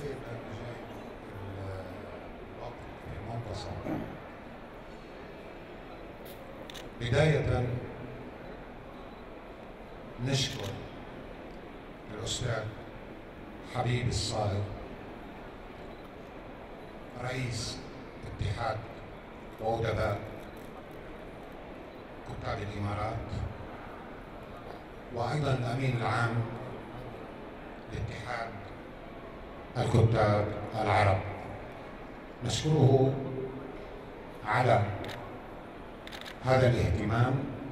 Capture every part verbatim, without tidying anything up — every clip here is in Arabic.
سيدنا جاي الوقت في المنتصف. بداية نشكر الأستاذ حبيب الصائغ رئيس اتحاد وأدباء كتاب الإمارات، وأيضا الأمين العام لاتحاد الكتاب العرب. نشكره على هذا الاهتمام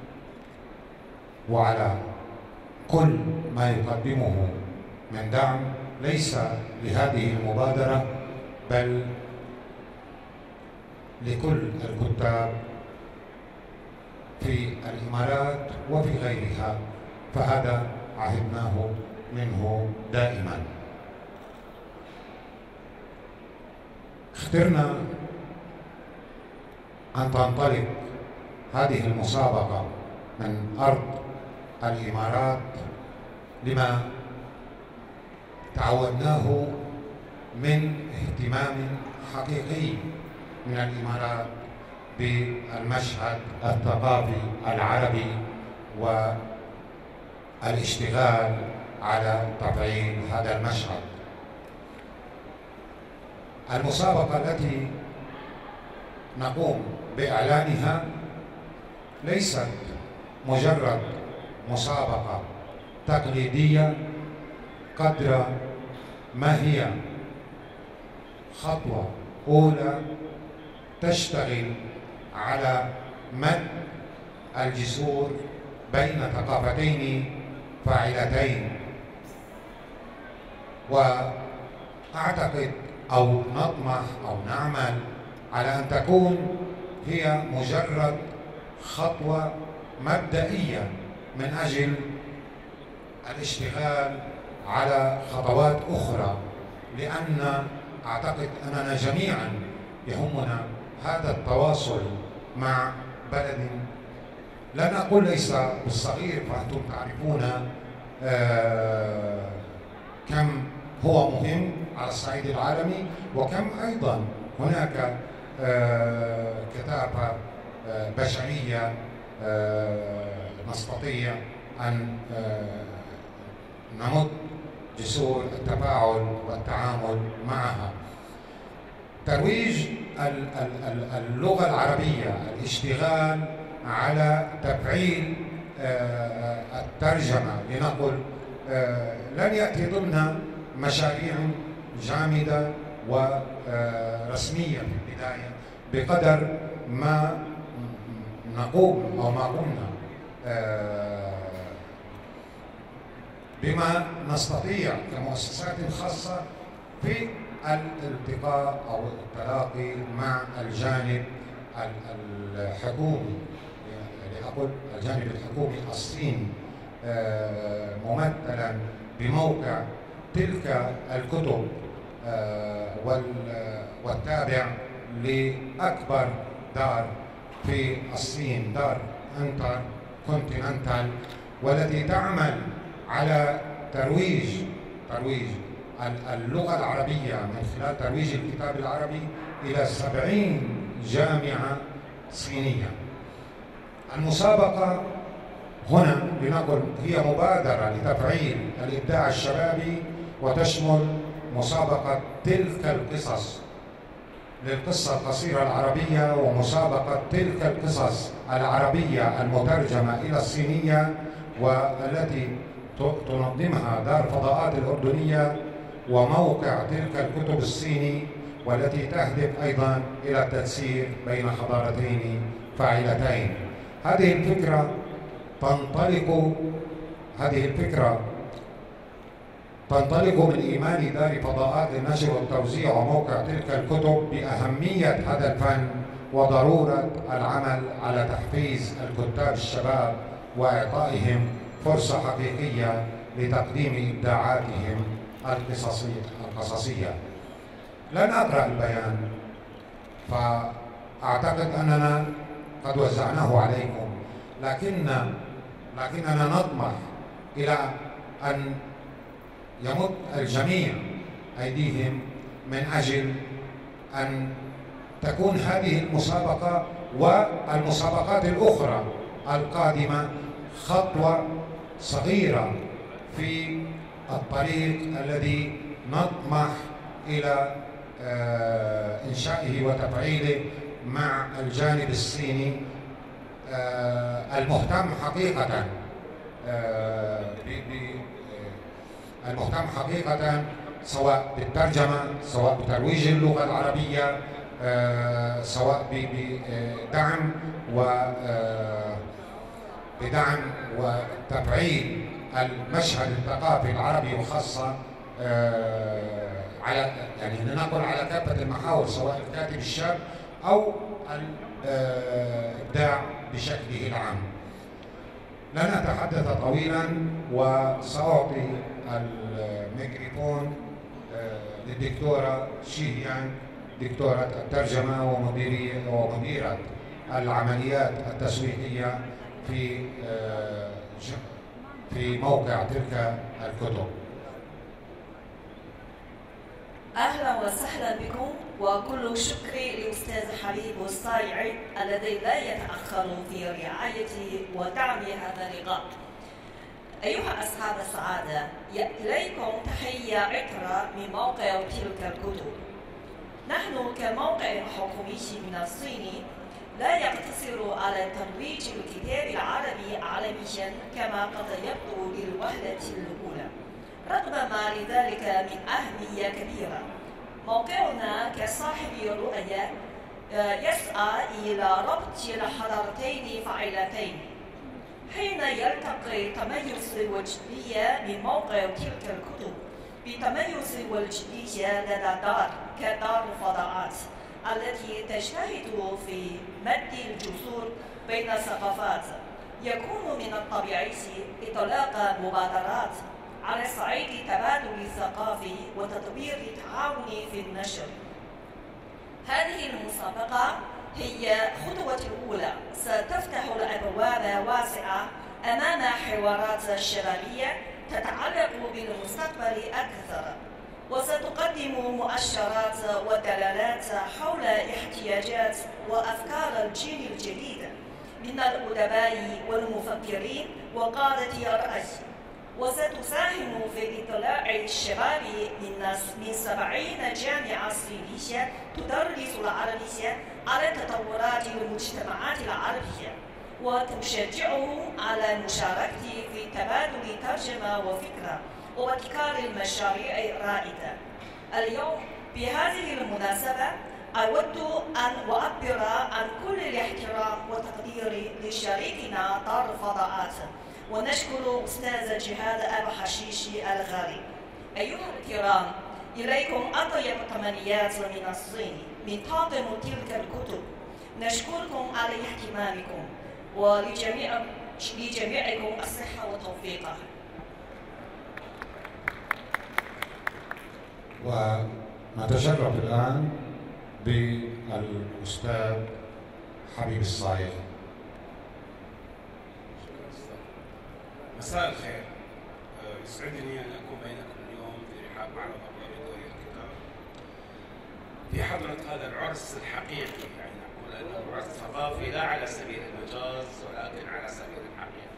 وعلى كل ما يقدمه من دعم ليس لهذه المبادرة بل لكل الكتاب في الإمارات وفي غيرها، فهذا عهدناه منه دائما. اخترنا أن تنطلق هذه المسابقة من أرض الإمارات لما تعودناه من اهتمام حقيقي من الإمارات بالمشهد الثقافي العربي والاشتغال على تفعيل هذا المشهد. المسابقة التي نقوم بإعلانها ليست مجرد مسابقة تقليدية قدر ما هي خطوة أولى تشتغل على مد الجسور بين ثقافتين فاعلتين، وأعتقد أو نطمح أو نعمل على أن تكون هي مجرد خطوة مبدئية من أجل الاشتغال على خطوات أخرى، لأن أعتقد أننا جميعا يهمنا هذا التواصل مع بلد لن أقول ليس بالصغير، فأنتم تعرفون آه كم هو مهم على الصعيد العالمي، وكم أيضا هناك آه كثافة آه بشرية آه نستطيع أن آه نمد جسور التفاعل والتعامل معها. ترويج اللغة العربية، الاشتغال على تفعيل الترجمة لنقل لن يأتي ضمن مشاريع جامدة ورسمية في البداية بقدر ما نقوم أو ما قمنا بما نستطيع كمؤسسات خاصة في الالتقاء أو التلاقي مع الجانب الحكومي، لأقول الجانب الحكومي الصيني ممثلا بموقع تلك الكتب والتابع لأكبر دار في الصين، دار انتر كونتيننتال، والتي تعمل على ترويج ترويج اللغة العربية من خلال ترويج الكتاب العربي إلى سبعين جامعة صينية. المسابقة هنا لنقل هي مبادرة لتفعيل الإبداع الشبابي، وتشمل مسابقة تلك القصص للقصة القصيرة العربية، ومسابقة تلك القصص العربية المترجمة إلى الصينية والتي تنظمها دار فضاءات الأردنية، وموقع تلك الكتب الصيني، والتي تهدف أيضا إلى التنسيق بين حضارتين فاعلتين. هذه الفكرة تنطلق هذه الفكرة تنطلق من إيمان دار فضاءات للنشر والتوزيع وموقع تلك الكتب بأهمية هذا الفن وضرورة العمل على تحفيز الكتاب الشباب وإعطائهم فرصة حقيقية لتقديم إبداعاتهم القصصية القصصية. لن أقرأ البيان، فأعتقد أننا قد وزعناه عليكم، لكن لكننا نطمح إلى أن يمد الجميع أيديهم من أجل أن تكون هذه المسابقة والمسابقات الأخرى القادمة خطوة صغيرة في الطريق الذي نطمح إلى إنشائه وتفعيله مع الجانب الصيني المهتم حقيقة المهتم حقيقة سواء بالترجمة، سواء بترويج اللغة العربية، سواء بدعم و بدعم وتفعيل المشهد الثقافي العربي، وخاصة على يعني لنقل على كافة المحاور، سواء الكاتب الشاب أو الإبداع بشكله العام. لن أتحدث طويلا وسأعطي الميكروفون للدكتورة شيهيان، دكتورة الترجمة ومديرية ومديرة العمليات التسويقية في في موقع تلك الكتب. أهلا وسهلا بكم، وكل شكر لأستاذ حبيب الصايعي الذي لا يتأخر في رعاية ودعم هذا اللقاء. أيها أصحاب السعادة، إليكم تحية عطرة من موقع تلك الكتب. نحن كموقع حكومي من الصين لا يقتصر على ترويج الكتاب العربي عالميا كما قد يبدو للوهلة الأولى، رغم ما لذلك من أهمية كبيرة. موقعنا كصاحب رؤية يسعى إلى ربط الحضارتين فاعلتين. حين يلتقي تميز الوجدية من موقع تلك الكتب بتميز الوجدية لدى دار كدار الفضاءات التي تجتهد في مد الجسور بين الثقافات، يكون من الطبيعي إطلاق مبادرات على صعيد التبادل الثقافي وتطوير التعاون في النشر. هذه المسابقة هي خطوة الأولى ستفتح الأبواب واسعة أمام حوارات شبابية تتعلق بالمستقبل أكثر، وستقدم مؤشرات ودلالات حول احتياجات وأفكار الجيل الجديد من الأدباء والمفكرين وقادة الرأي، وستساهم في إطلاع الشباب من سبعين جامعة صينية تدرس العربية على تطورات المجتمعات العربية، وتشجعهم على المشاركة في تبادل ترجمة وفكرة وابتكار المشاريع الرائدة. اليوم بهذه المناسبة أود أن أعبر عن كل الاحترام والتقدير لشريكنا دار الفضاءات، ونشكر أستاذ جهاد أبو حشيش الغالي. أيها الكرام، إليكم أطيب التمنيات من الصين من طاقم تلك الكتب. نشكركم على اهتمامكم، ولجميع لجميعكم الصحة والتوفيق. ونتشرف الآن بالأستاذ حبيب الصايغ. مساء الخير، يسعدني أن أكون بينكم اليوم في رحاب معرض أبواب دوري الكتاب في حضرة هذا العرس الحقيقي. يعني نقول أنه عرس ثقافي لا على سبيل المجاز ولكن على سبيل الحقيقة.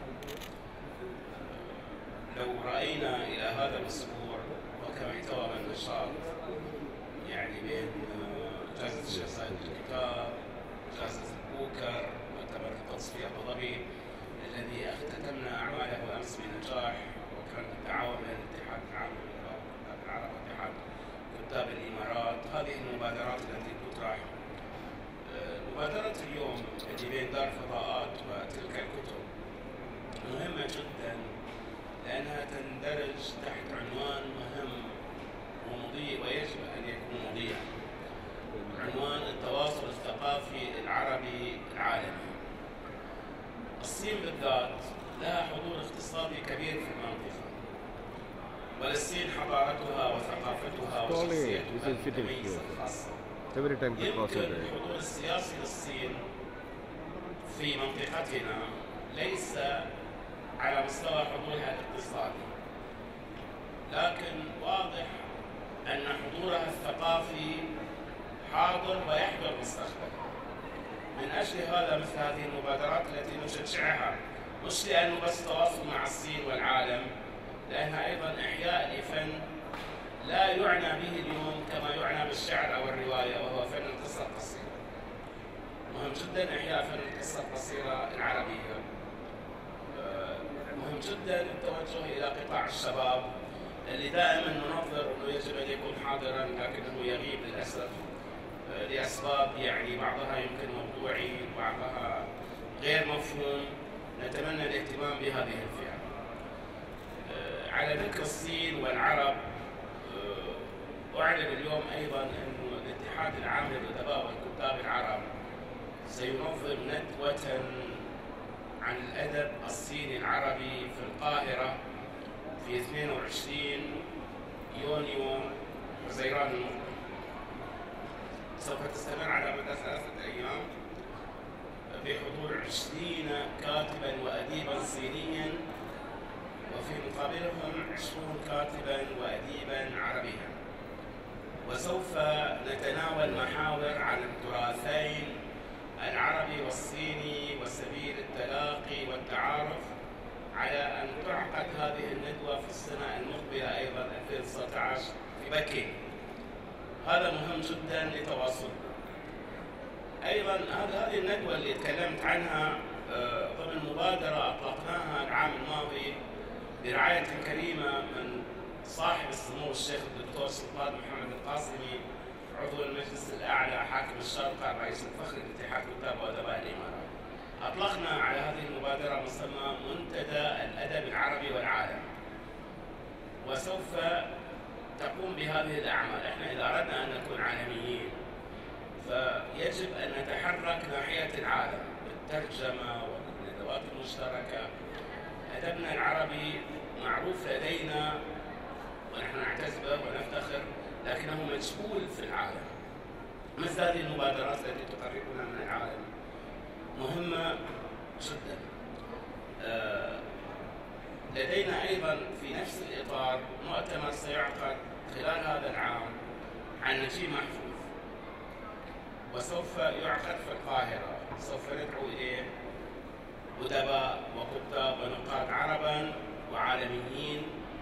لو رأينا إلى هذا الأسبوع وكما احتوى من نشاط يعني بين جائزة الشيخ زايد للكتاب، جائزة البوكر، مؤتمر القدس في أبو ظبي الذي اختتمنا أعماله أمس بنجاح، وكان بالتعاون بين الاتحاد العام للكتاب العرب واتحاد كتاب الإمارات. هذه المبادرات التي تطرح. مبادرة اليوم التي بين دار الفضاءات وتلك الكتب مهمة جدا، لأنها تندرج تحت عنوان مهم ومضيء ويجب أن يكون مضيئا، عنوان التواصل الثقافي العربي العالمي. الصين بالذات لها حضور اقتصادي كبير في المنطقة، وللصين حضارتها وثقافتها وشخصيتها المتميزة الخاصة. يمكن الحضور السياسي للصين في منطقتنا ليس على مستوى حضورها الاقتصادي، لكن واضح أن أجل هذا مثل هذه المبادرات التي نشجعها، مش لأنه بس تواصل مع الصين والعالم، لأنها أيضا إحياء لفن لا يعنى به اليوم كما يعنى بالشعر أو الرواية، وهو فن القصة القصيرة. مهم جدا إحياء فن القصة القصيرة العربية. مهم جدا التوجه إلى قطاع الشباب اللي دائما ننظر أنه يجب أن يكون حاضرا لكنه يغيب للأسف لأسباب يعني بعضها يمكن موضوعي وبعضها غير مفهوم. نتمنى الاهتمام بهذه الفئة. على ذكر الصين والعرب، أعلن اليوم أيضا أن الاتحاد العام للأدباء والكتاب العرب سينظم ندوة عن الأدب الصيني العربي في القاهرة في اثنين وعشرين يونيو حزيران المقبل. سوف تستمر على مدى ثلاثة أيام بحضور عشرين كاتبا وأديبا صينيا، وفي مقابلهم عشرون كاتبا وأديبا عربيا. وسوف نتناول محاور عن التراثين العربي والصيني وسبيل التلاقي والتعارف، على أن تعقد هذه الندوة في السنة المقبلة أيضا ألفين وتسعة عشر في بكين. هذا مهم جدا لتواصل. أيضا هذه الندوة اللي تكلمت عنها ضمن مبادرة أطلقناها العام الماضي برعاية كريمة من صاحب السمو الشيخ الدكتور سلطان محمد القاسمي، عضو المجلس الأعلى حاكم الشارقة رئيس الفخر لاتحاد كتاب وأدباء الإمارات. أطلقنا على هذه المبادرة مسمى منتدى الأدب العربي والعالم، وسوف تقوم بهذه الأعمال. إحنا إذا أردنا أن نكون عالميين فيجب أن نتحرك ناحية العالم بالترجمة والندوات المشتركة. أدبنا العربي معروف لدينا ونحن نعتز به ونفتخر، لكنه مجهول في العالم. مثل هذه المبادرات التي تقربنا من العالم مهمة جدا. لدينا أيضا في نفس الإطار مؤتمر سيعقد خلال هذا العام عن نجيب محفوظ، وسوف يعقد في القاهرة. سوف ندعو إليه أدباء وكتاب ونقاد عربا وعالميين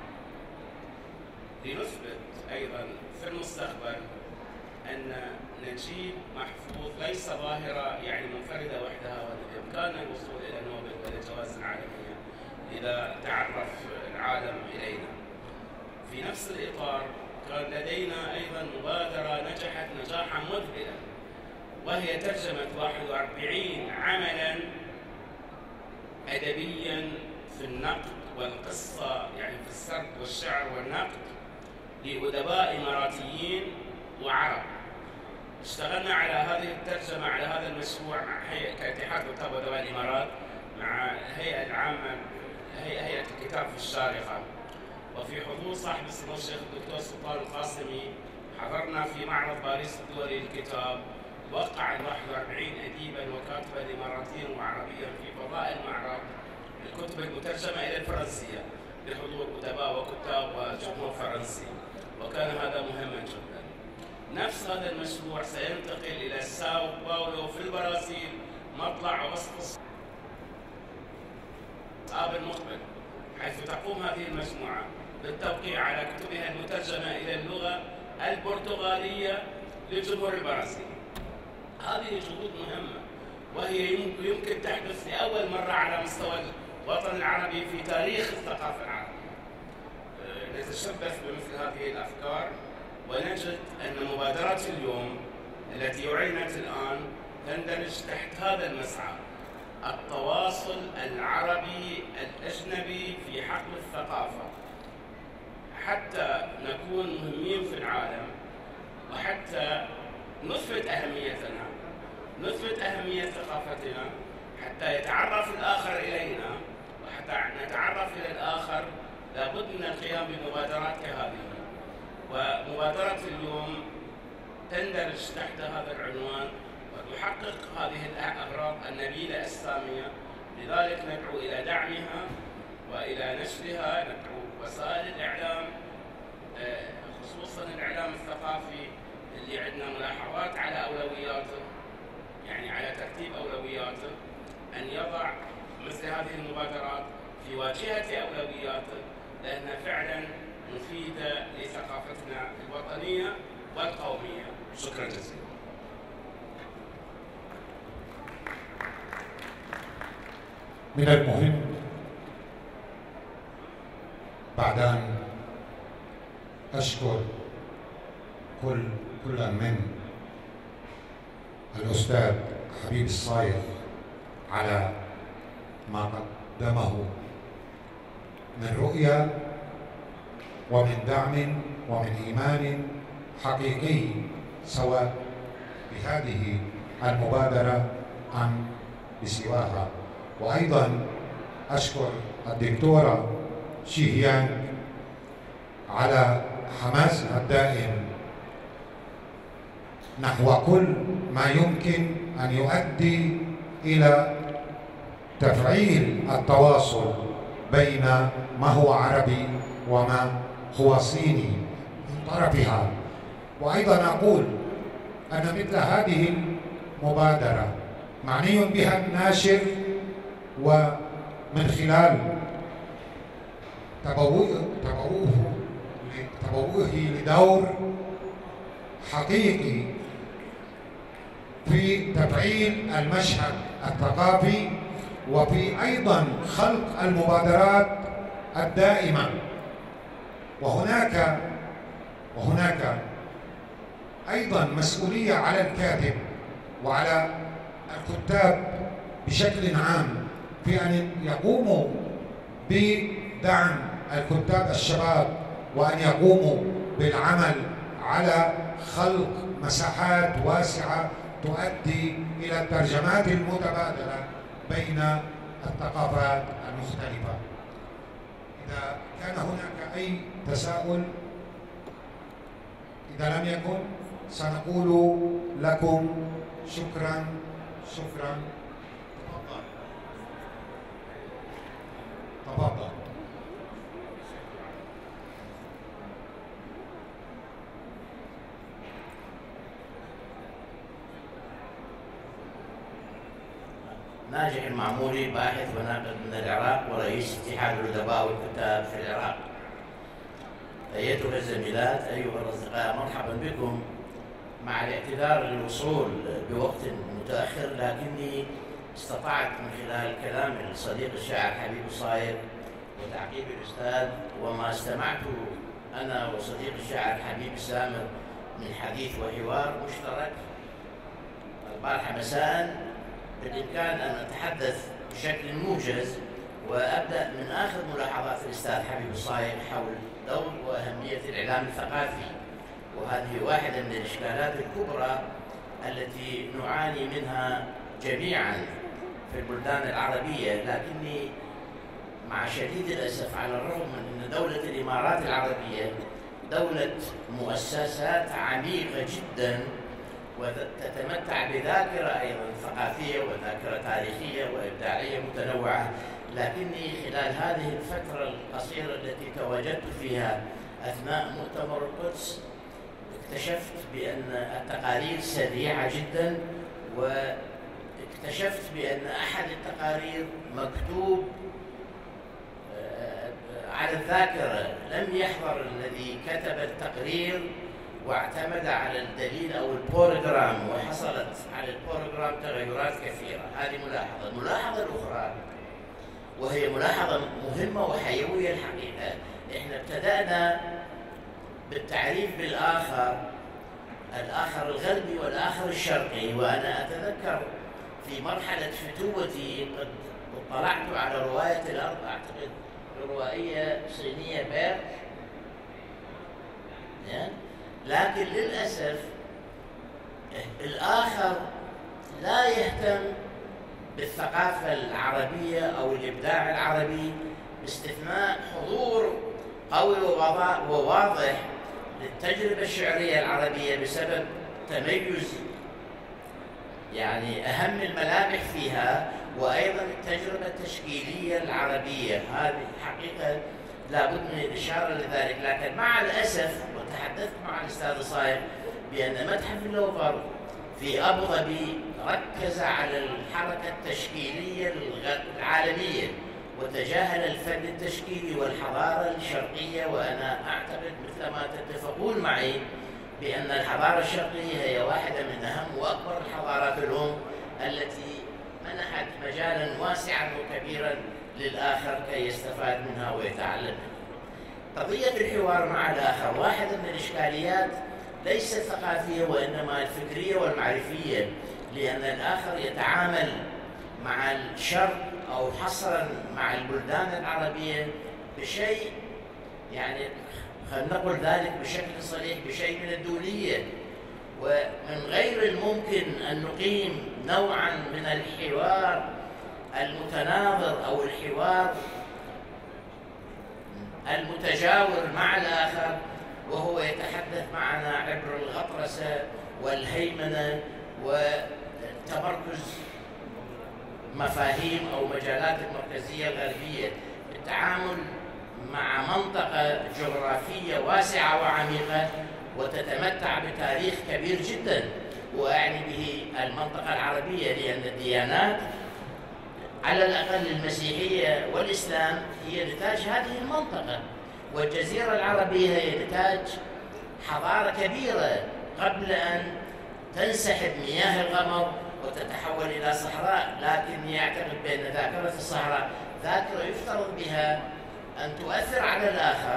لنثبت أيضا في المستقبل أن نجيب محفوظ ليس ظاهرة يعني منفردة وحدها، وبإمكاننا الوصول إلى نوبل والجوائز العالمية إذا تعرف العالم إلينا. في نفس الإطار كان لدينا أيضا مبادرة نجحت نجاحا مذهلا، وهي ترجمة واحد وأربعين عملا أدبيا في النقد والقصة، يعني في السرد والشعر والنقد، لأدباء إماراتيين وعرب. اشتغلنا على هذه الترجمة على هذا المشروع مع هيئة كاتحاد كتاب وأدباء الإمارات، مع الهيئة العامة هيئة الكتاب في الشارقة، وفي حضور صاحب السمو الشيخ الدكتور سلطان القاسمي. حضرنا في معرض باريس الدولي للكتاب، وقع واحد وأربعين أديبا وكاتبا إماراتيا وعربيا في فضاء المعرض الكتب المترجمة إلى الفرنسية بحضور أدباء وكتاب وجمهور فرنسي، وكان هذا مهما جدا. نفس هذا المشروع سينتقل إلى ساو باولو في البرازيل، مطلع وسط الآب المقبل، حيث تقوم هذه المجموعة بالتوقيع على كتبها المترجمة إلى اللغة البرتغالية للجمهور البرازيلي. هذه جهود مهمة، وهي يمكن تحدث لأول مرة على مستوى الوطن العربي في تاريخ الثقافة العربية. نتشبث بمثل هذه الأفكار ونجد أن مبادرات اليوم التي أعلنت الآن تندرج تحت هذا المسعى: التواصل العربي الأجنبي في حقل الثقافة، حتى نكون مهمين في العالم، وحتى نثبت أهميتنا، نثبت أهمية ثقافتنا، حتى يتعرف الآخر إلينا، وحتى نتعرف إلى الآخر لابد من القيام بمبادرات كهذه. ومبادرة اليوم تندرج تحت هذا العنوان وتحقق هذه الأغراض النبيلة السامية. لذلك ندعو إلى دعمها وإلى نشرها. ندعو وسائل الإعلام خصوصا الإعلام الثقافي اللي عندنا ملاحظات على أولوياته يعني على ترتيب أولوياته أن يضع مثل هذه المبادرات في واجهة أولوياته، لأنها فعلا مفيدة لثقافتنا الوطنية والقومية. شكرا جزيلا. من المهم بعد أن أشكر كل كل من الأستاذ حبيب الصايغ على ما قدمه من رؤية ومن دعم ومن إيمان حقيقي سواء بهذه المبادرة أم بسواها. وأيضا أشكر الدكتورة شيهيان على حماسها الدائم نحو كل ما يمكن أن يؤدي إلى تفعيل التواصل بين ما هو عربي وما هو صيني من طرفها. وأيضا أقول أن مثل هذه المبادرة معني بها الناشر، ومن خلال تبوءه تبوءه لدور حقيقي في تفعيل المشهد الثقافي، وفي أيضا خلق المبادرات الدائمة. وهناك وهناك أيضا مسؤولية على الكاتب وعلى الكتاب بشكل عام في أن يقوموا بدعم الكتاب الشباب، وأن يقوموا بالعمل على خلق مساحات واسعة تؤدي إلى الترجمات المتبادلة بين الثقافات المختلفة. إذا كان هناك أي تساؤل، إذا لم يكن سنقول لكم شكرا شكرا. تفضل تفضل. ناجح المعموري، باحث وناقد من العراق ورئيس اتحاد الأدباء والكتاب في العراق. أيتها الزميلات، أيها الأصدقاء، مرحبا بكم. مع الاعتذار للوصول بوقت متأخر، لكني استطعت من خلال كلام الصديق الشاعر حبيب الصايغ وتعقيب الأستاذ وما استمعته أنا وصديق الشاعر حبيب السامر من حديث وحوار مشترك البارحة مساء، بالإمكان أن أتحدث بشكل موجز وأبدأ من آخر ملاحظات الأستاذ حبيب الصايغ حول دور وأهمية الإعلام الثقافي. وهذه واحدة من الإشكالات الكبرى التي نعاني منها جميعا في البلدان العربية، لكني مع شديد الأسف على الرغم من أن دولة الإمارات العربية دولة مؤسسات عميقة جدا وتتمتع بذاكرة أيضا ثقافية وذاكرة تاريخية وإبداعية متنوعة، لكني خلال هذه الفترة القصيرة التي تواجدت فيها أثناء مؤتمر القدس اكتشفت بأن التقارير سريعة جدا، واكتشفت بأن أحد التقارير مكتوب على الذاكرة، لم يحضر الذي كتب التقرير واعتمد على الدليل أو البروجرام، وحصلت على البروجرام تغيرات كثيرة. هذه ملاحظة. الملاحظة الأخرى وهي ملاحظة مهمة وحيوية الحقيقة، إحنا ابتدأنا بالتعريف بالآخر، الآخر الغربي والآخر الشرقي. وأنا أتذكر في مرحلة فتوتي قد اطلعت على رواية الأرض، أعتقد روائية صينية بير، لكن للأسف الآخر لا يهتم بالثقافة العربية أو الإبداع العربي، باستثناء حضور قوي وواضح للتجربة الشعرية العربية بسبب تميز يعني أهم الملامح فيها، وأيضا التجربة التشكيلية العربية. هذه حقيقة لابد من الإشارة لذلك. لكن مع الأسف، وتحدثت مع الأستاذ صايغ بأن متحف اللوفر في أبو ظبي ركز على الحركة التشكيلية العالمية وتجاهل الفن التشكيلي والحضارة الشرقية. وأنا أعتقد مثل ما تتفقون معي بأن الحضارة الشرقية هي واحدة من أهم وأكبر الحضارات الأم التي منحت مجالا واسعا وكبيرا للآخر كي يستفاد منها ويتعلم. قضية الحوار مع الآخر واحدة من الإشكاليات ليست ثقافية وإنما الفكرية والمعرفية، لأن الآخر يتعامل مع الشرق أو حصرا مع البلدان العربية بشيء، يعني خلينا نقول ذلك بشكل صريح، بشيء من الدونية. ومن غير الممكن أن نقيم نوعا من الحوار المتناظر أو الحوار المتجاور مع الآخر وهو يتحدث معنا عبر الغطرسة والهيمنة وتمركز مفاهيم أو مجالات المركزية الغربية، التعامل مع منطقة جغرافية واسعة وعميقة وتتمتع بتاريخ كبير جدا، وأعني به المنطقة العربية، لأن الديانات على الأقل المسيحية والإسلام هي نتاج هذه المنطقة، والجزيرة العربية هي نتاج حضارة كبيرة قبل أن تنسحب مياه الغمر وتتحول إلى صحراء. لكن يعتقد بأن ذاكرة الصحراء ذاكرة يفترض بها أن تؤثر على الآخر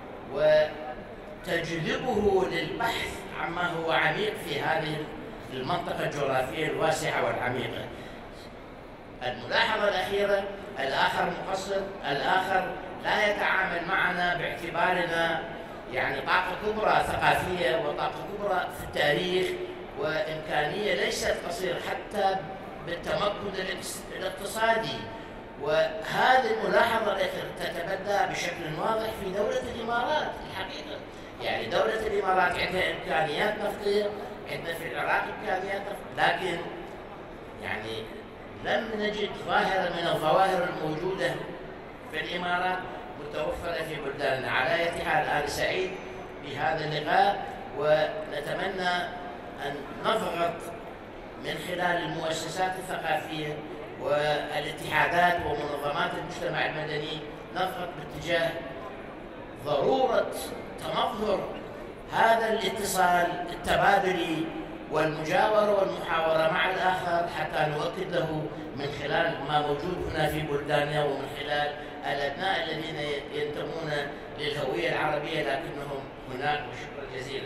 وتجذبه للبحث عما هو عميق في هذه المنطقة الجغرافية الواسعة والعميقة. الملاحظة الأخيرة، الآخر مقصر، الآخر لا يتعامل معنا باعتبارنا يعني طاقة كبرى ثقافية وطاقة كبرى في التاريخ وإمكانية ليست قصيرة حتى بالتمكن الاقتصادي. وهذه الملاحظة تتبدى بشكل واضح في دولة الإمارات الحقيقة. يعني دولة الإمارات عندها إمكانيات نفطية، عندنا في العراق إمكانيات نفطية، لكن يعني لم نجد ظاهرة من الظواهر الموجودة في الإمارات متوفرة في بلداننا. على أي حال أنا سعيد بهذا اللقاء، ونتمنى أن نضغط من خلال المؤسسات الثقافية والاتحادات ومنظمات المجتمع المدني، نضغط باتجاه ضرورة تمظهر هذا الاتصال التبادلي والمجاورة والمحاورة مع الآخر حتى نؤكد له من خلال ما موجود هنا في بلداننا ومن خلال الأبناء الذين ينتمون للهوية العربية لكنهم هناك. وشكرا جزيلا.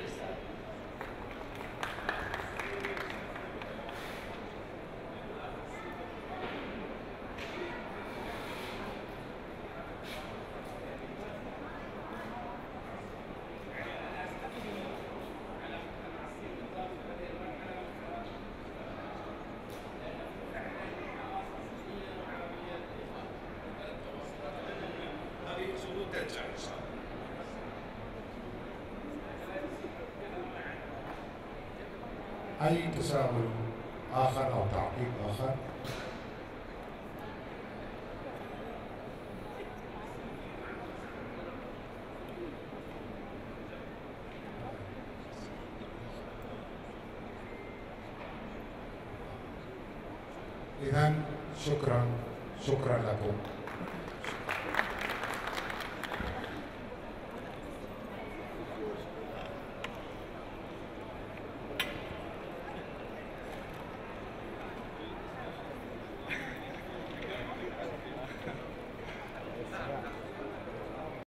أي تساؤل آخر أو تعقيب آخر؟ إذن شكرا شكرا لكم.